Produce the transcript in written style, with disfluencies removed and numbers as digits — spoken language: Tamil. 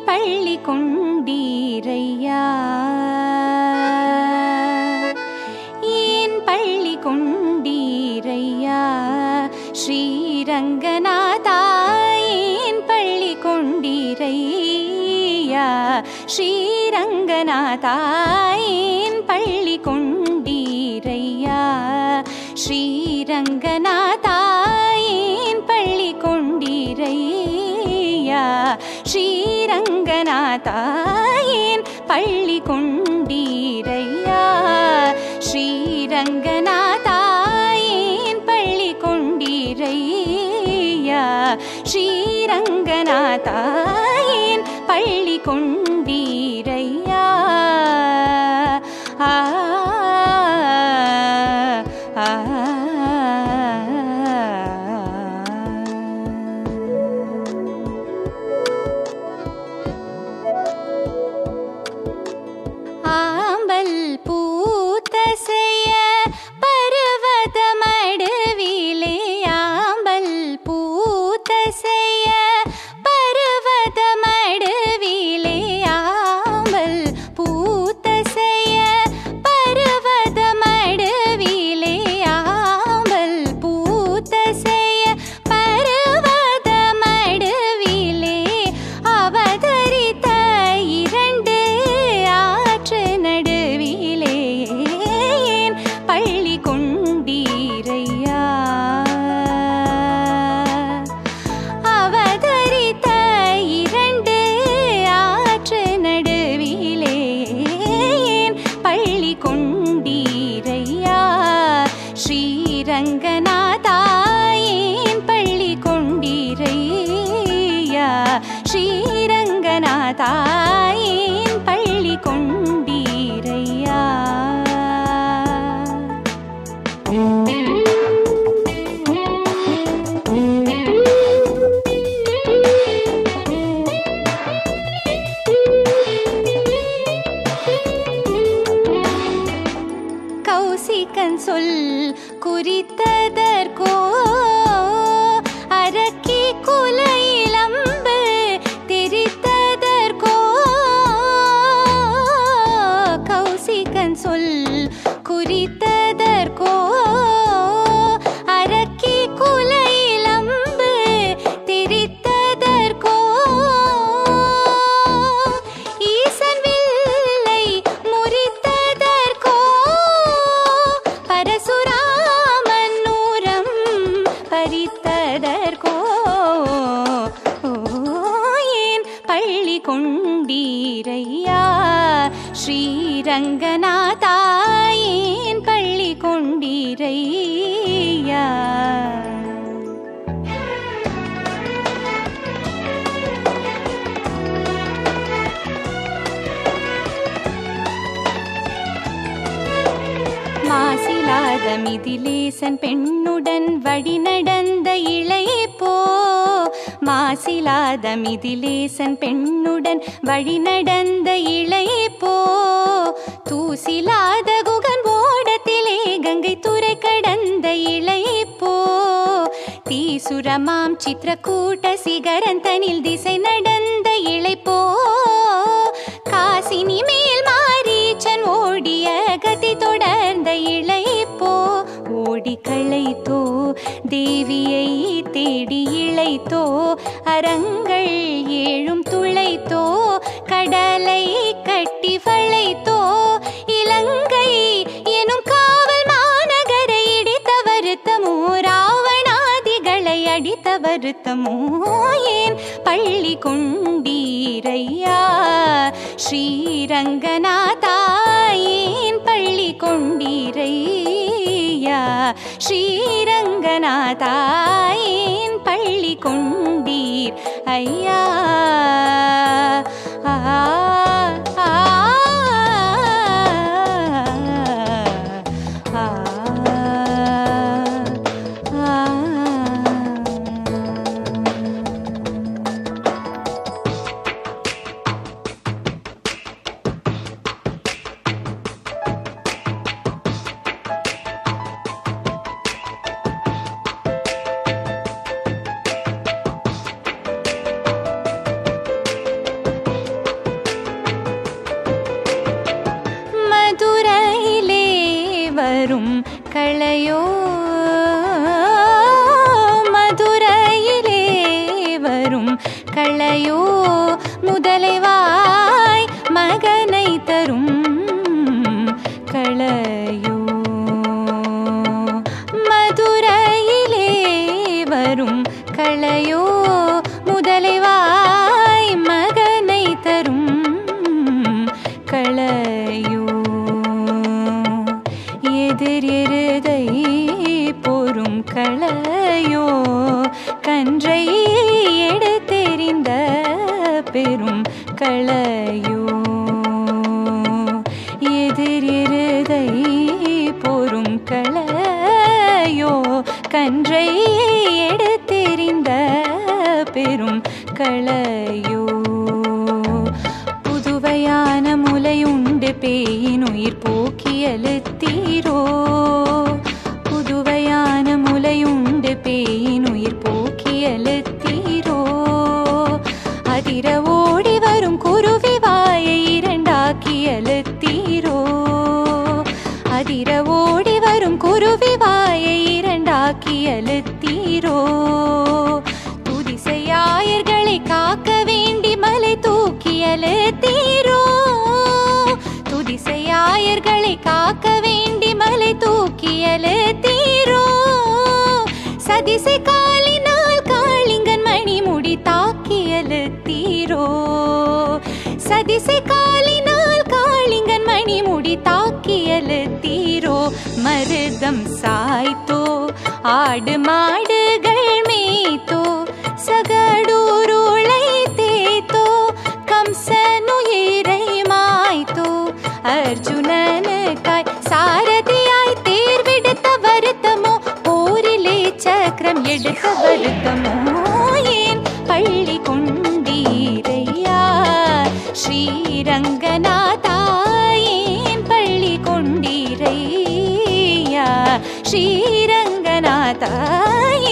பள்ளி கொண்டீரையா ஏன் பள்ளி கொண்டீரையா ஸ்ரீரங்கநாதா ஏன் பள்ளி கொண்டீரையா ஸ்ரீரங்கநாதா ஏன் பள்ளி கொண்டீரையா ஸ்ரீரங்கநாதா ஏன் பள்ளி கொண்டீரையா ஸ்ரீரங்கநாதா ஏன் பள்ளி கொண்டீரையா ஸ்ரீரங்கநாதா ஏன் பள்ளி கொண்டீரையா ஸ்ரீரங்கநாதா ஏன் பள்ளி கொண்டீரையா ஆம்பல் பூத்தசைய பர்வத மடுவிலே ஆம்பல் பூத்தசைய பர்வத மடுவிலே ஆம்பல் பூத்தசைய பர்வத மடுவிலே ஆம்பல் பூத்தசைய பர்வத மடுவிலே அவதரித்த இரண்டு ஆற்று நடுவிலே ஏன் பள்ளி கொண்டீரையா அவதரித்த இரண்டு ஆற்று நடுவிலே ஏன் பள்ளி கொண்டீரையா ஸ்ரீரங்கநாதா ஏன் பள்ளி கொண்டீரையா ஸ்ரீரங்கநாதா ஏன் பள்ளி கொண்டீரையா கௌசிகன் சொல் குறித்ததற்கோ அரக்கி குலையிலம்பு தெரித்ததற்கோ கௌசிகன் சொல் குறித்ததற்கோ அரக்கி குலையிலம்பு தெரித்ததற்கோ ஈசன் வில்லை முறித்ததற்கோ பரசுராமன் நூரம் பறித்ததற்கோ ஏன் பள்ளி கொண்டீரையா ஸ்ரீரங்கநாதா ஏன் பள்ளி கொண்டீரையா மாசிலாத மிதிலேசன் பெண்ணுடன் வழி நடந்த இளைப்போ மாசிலாத மிதிலேசன் பெண்ணுடன் வழி நடந்த இளைப்போ தூசிலாத குகன் ஓடத்திலே கங்கை துறை கடந்த இளைப்போ தீசுரமாம் சித்திரக்கூட்ட சிகரந்தனில் திசை நடந்த இளைப்போ காசினி மேல் மாரீச்சன் ஓடிய கதி தொடர்ந்த இளைப்போ ஓடி களைத்தோ தேவியை தேடி இளைத்தோ அரங்கள் ஏழும் துளைத்தோ கடலை கட்டி வளைத்தோ இலங்கை எனும் காவல் மாநகரை இடித்த வருத்தமோ ராவணாதிகளை அடித்த வருத்தமோ ஏன் பள்ளி கொண்டீரையா ஸ்ரீரங்கநாதா ஏன் பள்ளி கொண்டீரையா ஸ்ரீரங்கநாதா ஏன் பள்ளி கொண்டீர் ஐயா களையோ முதலைவாய் மகனை தரும் களையோ மதுரையிலே வரும் களையோ முதலைவாய் மகனை தரும் களையோ எதிர் எருதை போரும் களையோ கன்றை எடுத்தெறிந்த பெரும் களையோ எதிர் எருதை போரும் களையோ கன்றை எடுத்தெறிந்த பெரும் களையோ புதுவையான முலையுண்டு பேயினுயிர் போக்கியலுத்தீரோ புதுவையான முலையுண்டு பேயினுயிர் போக்கியலுத்தீரோ அதிர ஓடி வரும் குருவி வாயை இரண்டாக்கியலுத்தீரோ அதிர ஓடி வரும் குருவி வாயை இரண்டாக்கியலுத்தீரோ துதிசையாயர்களை காக்க வேண்டி மலை தூக்கியலுத்தீரோ துதிசையாயர்களை காக்க வேண்டி மலை தூக்கியலுத்தீரோ சதிசை காலினால் காளிங்கன் மணிமுடி தாக்கியலுத்தீரோ சதிசை காலினால் காளிங்கன் மணிமுடி தாக்கியலுத்தீரோ மருதம் சாய்த்தோ ஆடு மாடுகள் மேய்த்தோ சகடூருளை தேய்த்தோ கம்சனுயிரை மாய்த்தோ அர்ஜுனனுக்காய் சாரதியாய் தேர்வெடுத்த வருத்தமோ போரிலே சக்கரம் எடுத்த வருத்தமோ ஏன் பள்ளி கொண்டீரையா ஸ்ரீரங்கநாதா ஏன் பள்ளி கொண்டீரையா ஸ்ரீரங்கநாதா